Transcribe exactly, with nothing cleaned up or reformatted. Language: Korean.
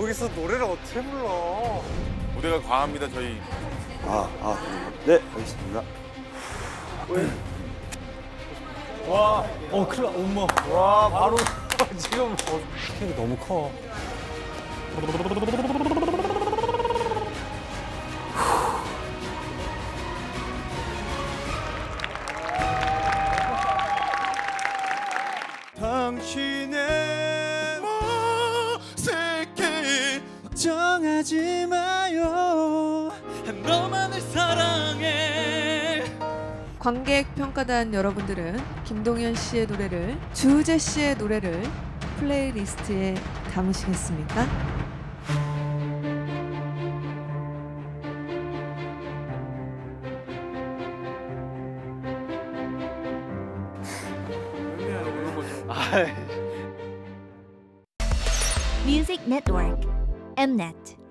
거기서 노래를 어떻게 불러? 무대가 과합니다, 저희. 아, 아, 네, 알겠습니다. 와, 어, 큰일 나, 엄마. 와, 바로 지금 어, 스케일이 너무 커. 당신의 모색해 걱정하지 마요. 너만을 사랑해. 관객 평가단 여러분들은 김동현 씨의 노래를, 주우재 씨의 노래를 플레이리스트에 담으시겠습니까? Music Network, Mnet.